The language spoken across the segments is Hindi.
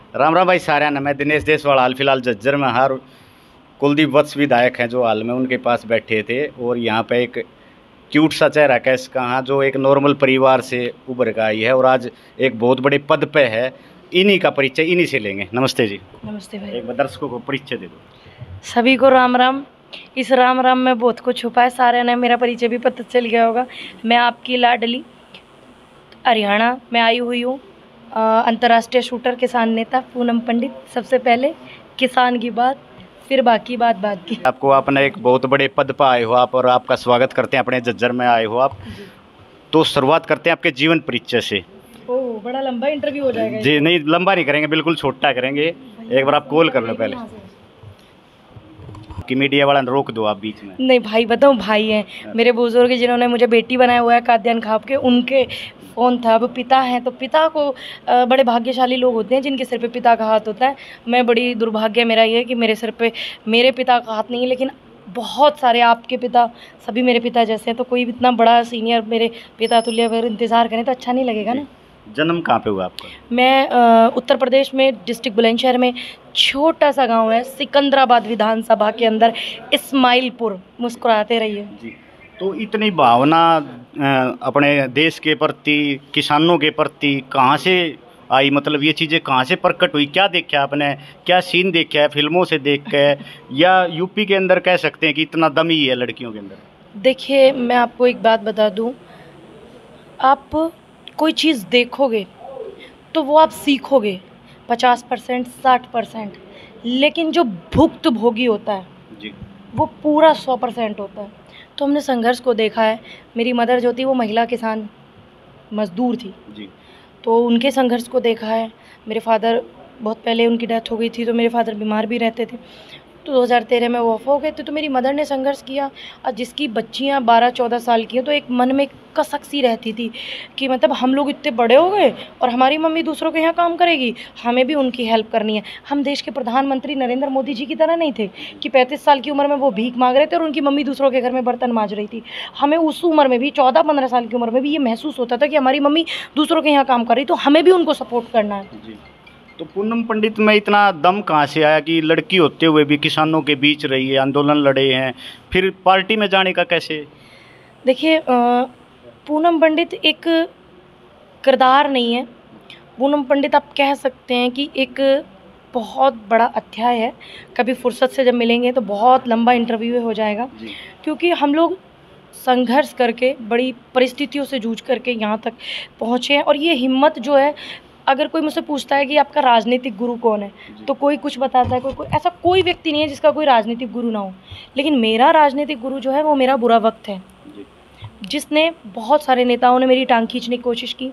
राम राम भाई साਰਿਆਂ ने। मैं दिनेश देसवाल हाल फिलहाल झज्जर में हर कुलदीप वत्स विधायक हैं जो हाल में उनके पास बैठे थे और यहाँ पे एक क्यूट सा चेहरा कैस कहाँ जो एक नॉर्मल परिवार से उभर कर आई है और आज एक बहुत बड़े पद पे है। इन्हीं का परिचय इन्हीं से लेंगे। नमस्ते जी। नमस्ते भाई। एक बार दर्शकों को परिचय दे दो। सभी को राम राम। इस राम राम में बहुत कुछ छुपा है, सारे ने मेरा परिचय भी पता चल गया होगा। मैं आपकी लाडली हरियाणा में आई हुई हूँ, अंतर्राष्ट्रीय शूटर किसान नेता पूनम पंडित। सबसे पहले किसान की बात, फिर बाकी बात की। आपको आपने एक बहुत बड़े पद पर आए हो आप और आपका स्वागत करते हैं। अपने झज्जर में आए हो आप, तो शुरुआत करते हैं आपके जीवन परिचय से। ओह, बड़ा लंबा इंटरव्यू हो जाएगा जी नहीं, लंबा नहीं करेंगे, बिल्कुल छोटा करेंगे। एक बार आप कॉल कर लो पहले कि मीडिया वाला रोक दो आप बीच में। नहीं भाई, बताऊँ, भाई हैं मेरे बुजुर्ग जिन्होंने मुझे बेटी बनाया हुआ है काद्यान खाप के, उनके फ़ोन था। अब पिता हैं तो पिता को बड़े भाग्यशाली लोग होते हैं जिनके सिर पे पिता का हाथ होता है। मैं बड़ी दुर्भाग्य मेरा ये है कि मेरे सिर पे मेरे पिता का हाथ नहीं है, लेकिन बहुत सारे आपके पिता सभी मेरे पिता जैसे हैं, तो कोई इतना बड़ा सीनियर मेरे पिता तुल्य अगर इंतज़ार करें तो अच्छा नहीं लगेगा ना। जन्म कहाँ पे हुआ आपका? मैं उत्तर प्रदेश में डिस्ट्रिक्ट बुलंदशहर में छोटा सा गांव है सिकंदराबाद विधानसभा के अंदर, इस्माइलपुर। मुस्कुराते रहिए जी। तो इतनी भावना अपने देश के प्रति, किसानों के प्रति कहाँ से आई? मतलब ये चीज़ें कहाँ से प्रकट हुई? क्या देखा आपने? क्या सीन देखा है फिल्मों से देख के, या यूपी के अंदर कह सकते हैं कि इतना दम ही है लड़कियों के अंदर? देखिए, मैं आपको एक बात बता दूं, आप कोई चीज़ देखोगे तो वो आप सीखोगे 50% 60%, लेकिन जो भुक्तभोगी होता है जी, वो पूरा 100% होता है। तो हमने संघर्ष को देखा है। मेरी मदर जो थी वो महिला किसान मजदूर थी जी। तो उनके संघर्ष को देखा है। मेरे फादर, बहुत पहले उनकी डेथ हो गई थी तो मेरे फादर बीमार भी रहते थे, तो 2013 में वो ऑफ हो गए थे। तो मेरी मदर ने संघर्ष किया, और जिसकी बच्चियां 12-14 साल की हैं तो एक मन में कसक सी रहती थी कि मतलब हम लोग इतने बड़े हो गए और हमारी मम्मी दूसरों के यहाँ काम करेगी, हमें भी उनकी हेल्प करनी है। हम देश के प्रधानमंत्री नरेंद्र मोदी जी की तरह नहीं थे कि 35 साल की उम्र में वो भीख मांग रहे थे और उनकी मम्मी दूसरों के घर में बर्तन मांज रही थी। हमें उस उम्र में भी 14-15 साल की उम्र में भी ये महसूस होता था कि हमारी मम्मी दूसरों के यहाँ काम कर रही, तो हमें भी उनको सपोर्ट करना है। जी। तो पूनम पंडित में इतना दम कहाँ से आया कि लड़की होते हुए भी किसानों के बीच रही है, आंदोलन लड़े हैं, फिर पार्टी में जाने का कैसे? देखिए, पूनम पंडित एक किरदार नहीं है। पूनम पंडित आप कह सकते हैं कि एक बहुत बड़ा अध्याय है। कभी फुर्सत से जब मिलेंगे तो बहुत लंबा इंटरव्यू हो जाएगा, क्योंकि हम लोग संघर्ष करके, बड़ी परिस्थितियों से जूझ करके यहाँ तक पहुँचे हैं। और ये हिम्मत जो है, अगर कोई मुझसे पूछता है कि आपका राजनीतिक गुरु कौन है, तो कोई कुछ बताता है, कोई ऐसा कोई व्यक्ति नहीं है जिसका कोई राजनीतिक गुरु ना हो। लेकिन मेरा राजनीतिक गुरु जो है वो मेरा बुरा वक्त है, जिसने बहुत सारे नेताओं ने मेरी टांग खींचने की कोशिश की।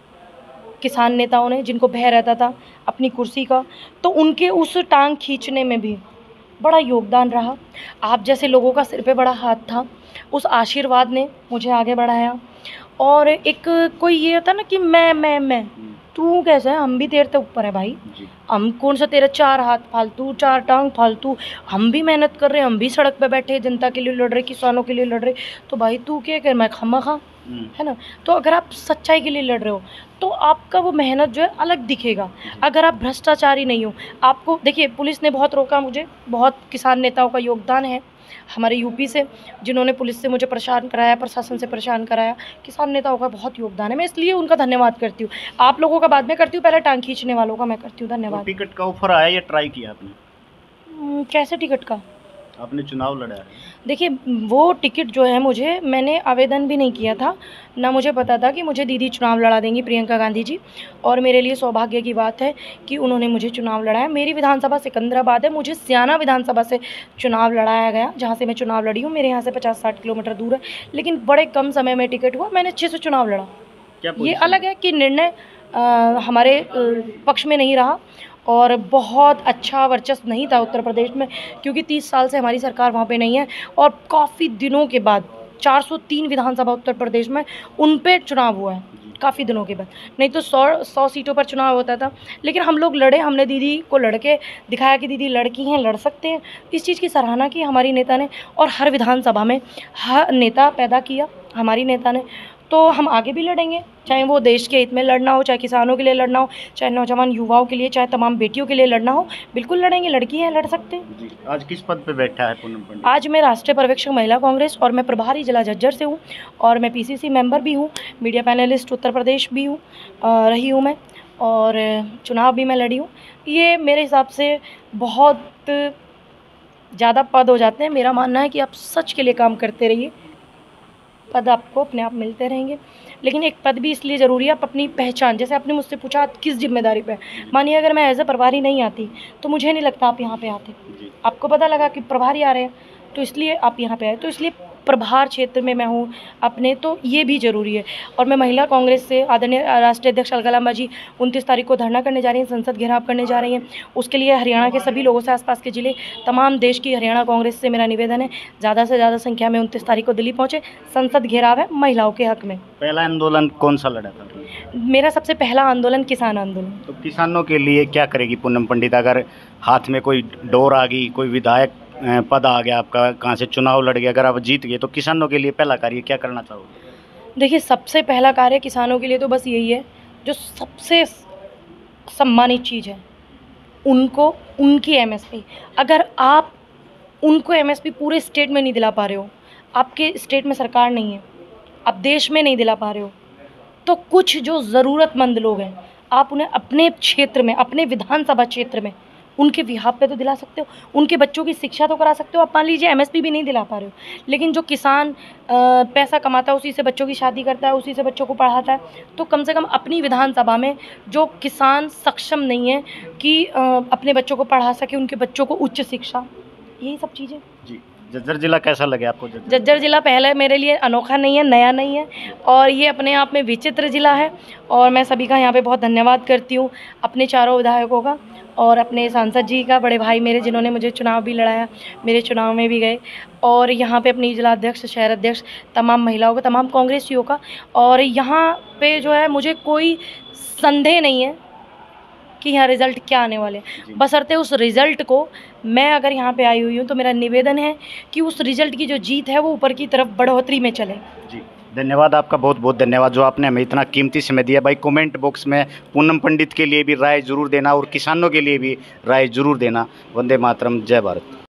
किसान नेताओं ने, जिनको भय रहता था अपनी कुर्सी का, तो उनके उस टांग खींचने में भी बड़ा योगदान रहा। आप जैसे लोगों का सिर पे बड़ा हाथ था, उस आशीर्वाद ने मुझे आगे बढ़ाया। और एक कोई ये होता ना कि मैं तू कैसा है, हम भी तेरे से ऊपर है भाई। हम कौन सा तेरे 4 हाथ फालतू, 4 टांग फालतू, हम भी मेहनत कर रहे हैं, हम भी सड़क पे बैठे जनता के लिए लड़ रहे, किसानों के लिए लड़ रहे, तो भाई तू क्या कर, मैं खामखा, है ना। तो अगर आप सच्चाई के लिए लड़ रहे हो तो आपका वो मेहनत जो है अलग दिखेगा। अगर आप भ्रष्टाचारी नहीं हो, आपको देखिए, पुलिस ने बहुत रोका मुझे, बहुत किसान नेताओं का योगदान है हमारे यूपी से, जिन्होंने पुलिस से मुझे परेशान कराया, प्रशासन से परेशान कराया। किसान नेताओं का बहुत योगदान है, मैं इसलिए उनका धन्यवाद करती हूँ। आप लोगों का बाद में करती हूँ, पहले टांग खींचने वालों का मैं करती हूँ धन्यवाद। टिकट का ऑफर आया या ट्राई किया आपने? कैसे टिकट का? आपने चुनाव लड़ा है? देखिए, वो टिकट जो है, मुझे, मैंने आवेदन भी नहीं किया था, ना मुझे पता था कि मुझे दीदी चुनाव लड़ा देंगी, प्रियंका गांधी जी। और मेरे लिए सौभाग्य की बात है कि उन्होंने मुझे चुनाव लड़ाया। मेरी विधानसभा सिकंदराबाद है, मुझे सियाना विधानसभा से चुनाव लड़ाया गया, जहाँ से मैं चुनाव लड़ी हूँ। मेरे यहाँ से 50-60 किलोमीटर दूर है, लेकिन बड़े कम समय में टिकट हुआ, मैंने अच्छे से चुनाव लड़ा। ये अलग है कि निर्णय हमारे पक्ष में नहीं रहा, और बहुत अच्छा वर्चस्व नहीं था उत्तर प्रदेश में, क्योंकि 30 साल से हमारी सरकार वहाँ पे नहीं है। और काफ़ी दिनों के बाद 403 विधानसभा उत्तर प्रदेश में उन पे चुनाव हुआ है, काफ़ी दिनों के बाद। नहीं तो 100 सीटों पर चुनाव होता था, लेकिन हम लोग लड़े, हमने दीदी को लड़के दिखाया कि दीदी लड़की हैं, लड़ सकते हैं। इस चीज़ की सराहना की हमारी नेता ने, और हर विधानसभा में हर नेता पैदा किया हमारी नेता ने। तो हम आगे भी लड़ेंगे, चाहे वो देश के हित में लड़ना हो, चाहे किसानों के लिए लड़ना हो, चाहे नौजवान युवाओं के लिए, चाहे तमाम बेटियों के लिए लड़ना हो, बिल्कुल लड़ेंगे। लड़की हैं, लड़ सकते हैं जी। आज किस पद पे बैठा है पूनम पंडित? आज मैं राष्ट्रीय पर्यवेक्षक महिला कांग्रेस और मैं प्रभारी जिला झज्जर से हूँ और मैं पीसीसी मेंबर भी हूँ, मीडिया पैनलिस्ट उत्तर प्रदेश भी हूँ, रही हूँ मैं, और चुनाव भी मैं लड़ी हूँ। ये मेरे हिसाब से बहुत ज़्यादा पद हो जाते हैं। मेरा मानना है कि आप सच के लिए काम करते रहिए, पद आपको अपने आप मिलते रहेंगे। लेकिन एक पद भी इसलिए ज़रूरी है, आप अपनी पहचान, जैसे आपने मुझसे पूछा आप किस जिम्मेदारी पे, मानिए अगर मैं एज ए प्रभारी नहीं आती तो मुझे नहीं लगता आप यहाँ पे आते। आपको पता लगा कि प्रभारी आ रहे हैं तो इसलिए आप यहाँ पे आए, तो इसलिए प्रभार क्षेत्र में मैं हूँ अपने, तो ये भी ज़रूरी है। और मैं महिला कांग्रेस से आदरणीय राष्ट्रीय अध्यक्ष अलका लांबा जी 29 तारीख को धरना करने जा रही हैं, संसद घेराव करने जा रही हैं। उसके लिए हरियाणा के सभी लोगों से, आसपास के ज़िले, तमाम देश की हरियाणा कांग्रेस से मेरा निवेदन है ज़्यादा से ज़्यादा संख्या में 29 तारीख को दिल्ली पहुँचे। संसद घेराव है महिलाओं के हक में। पहला आंदोलन कौन सा लड़ा था? मेरा सबसे पहला आंदोलन किसान आंदोलन। तो किसानों के लिए क्या करेगी पूनम पंडित? अगर हाथ में कोई डोर आ गई, कोई विधायक पद आ गया आपका, कहाँ से चुनाव लड़ गए, अगर आप जीत गए, तो किसानों के लिए पहला कार्य क्या करना चाहोगे? देखिए, सबसे पहला कार्य किसानों के लिए तो बस यही है, जो सबसे सम्मानित चीज़ है, उनको उनकी एमएसपी। अगर आप उनको एमएसपी पूरे स्टेट में नहीं दिला पा रहे हो, आपके स्टेट में सरकार नहीं है, आप देश में नहीं दिला पा रहे हो, तो कुछ जो ज़रूरतमंद लोग हैं, आप उन्हें अपने क्षेत्र में, अपने विधानसभा क्षेत्र में, उनके बिहाफ पे तो दिला सकते हो। उनके बच्चों की शिक्षा तो करा सकते हो। आप मान लीजिए एमएसपी भी नहीं दिला पा रहे हो, लेकिन जो किसान पैसा कमाता है, उसी से बच्चों की शादी करता है, उसी से बच्चों को पढ़ाता है, तो कम से कम अपनी विधानसभा में जो किसान सक्षम नहीं है कि अपने बच्चों को पढ़ा सके, उनके बच्चों को उच्च शिक्षा, यही सब चीज़ें। जी। झज्जर जिला कैसा लगे आपको? झज्जर जिला पहले मेरे लिए अनोखा नहीं है, नया नहीं है, और ये अपने आप में विचित्र जिला है। और मैं सभी का यहाँ पे बहुत धन्यवाद करती हूँ, अपने चारों विधायकों का और अपने सांसद जी का, बड़े भाई मेरे जिन्होंने मुझे चुनाव भी लड़ाया, मेरे चुनाव में भी गए, और यहाँ पे अपनी जिला अध्यक्ष, शहर अध्यक्ष, तमाम महिलाओं का, तमाम कांग्रेसियों का। और यहाँ पे जो है मुझे कोई संदेह नहीं है कि यहाँ रिज़ल्ट क्या आने वाले, बशर्ते उस रिज़ल्ट को, मैं अगर यहाँ पे आई हुई हूँ तो मेरा निवेदन है कि उस रिज़ल्ट की जो जीत है वो ऊपर की तरफ बढ़ोतरी में चले। जी, धन्यवाद आपका, बहुत बहुत धन्यवाद जो आपने हमें इतना कीमती समय दिया। भाई कमेंट बॉक्स में पूनम पंडित के लिए भी राय ज़रूर देना और किसानों के लिए भी राय ज़रूर देना। वंदे मातरम, जय भारत।